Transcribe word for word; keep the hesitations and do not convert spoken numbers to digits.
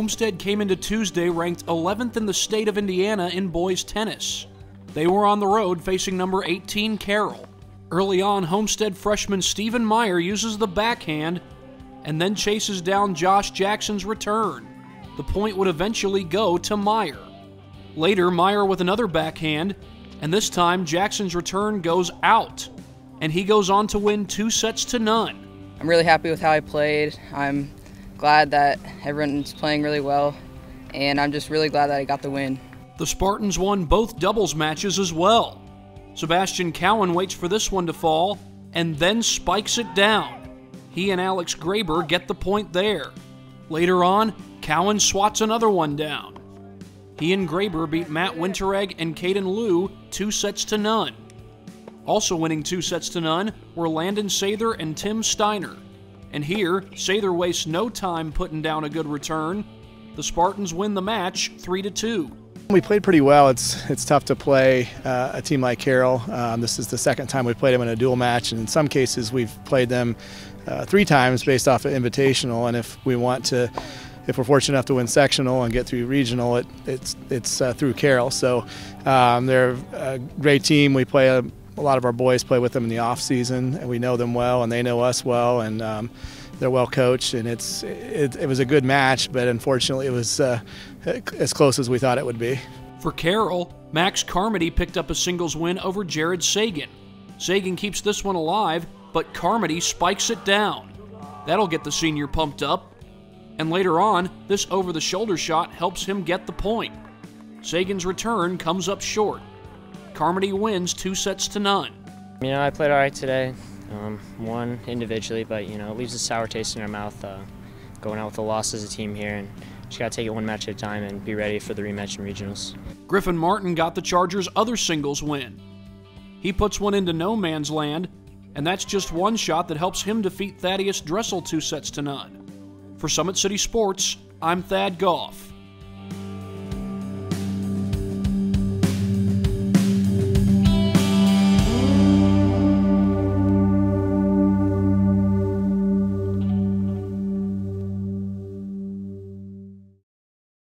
Homestead came into Tuesday ranked eleventh in the state of Indiana in boys tennis. They were on the road facing number eighteen Carroll. Early on, Homestead freshman Stephen Meyer uses the backhand and then chases down Josh Jackson's return. The point would eventually go to Meyer. Later, Meyer with another backhand, and this time Jackson's return goes out, and he goes on to win two sets to none. I'm really happy with how I played. I'm glad that everyone's playing really well, and I'm just really glad that I got the win. The Spartans won both doubles matches as well. Sebastian Cowan waits for this one to fall and then spikes it down. He and Alex Graber get the point there. Later on, Cowan swats another one down. He and Graber beat Matt Winteregg and Caden Liu two sets to none. Also winning two sets to none were Landon Sather and Tim Steiner. And here, Sather wastes no time putting down a good return. The Spartans win the match three to two. We played pretty well. It's it's tough to play uh, a team like Carroll. Um, this is the second time we played them in a dual match, and in some cases we've played them uh, three times based off of invitational. And if we want to, if we're fortunate enough to win sectional and get through regional, it, it's it's uh, through Carroll. So um, they're a great team. We play a, a lot of our boys play with them in the off season, and we know them well, and they know us well, and um, they're well coached. And it's it, it was a good match, but unfortunately it was uh, as close as we thought it would be. For Carroll, Max Carmody picked up a singles win over Jared Sagan. Sagan keeps this one alive, but Carmody spikes it down. That'll get the senior pumped up. And later on, this over-the-shoulder shot helps him get the point. Sagan's return comes up short. Carmody wins two sets to none. You know, I played all right today. Um, won individually, but, you know, it leaves a sour taste in our mouth uh, going out with a loss as a team here. And just got to take it one match at a time and be ready for the rematch in regionals. Griffin Martin got the Chargers' other singles win. He puts one into no man's land, and that's just one shot that helps him defeat Thaddeus Dressel two sets to none. For Summit City Sports, I'm Thad Goff.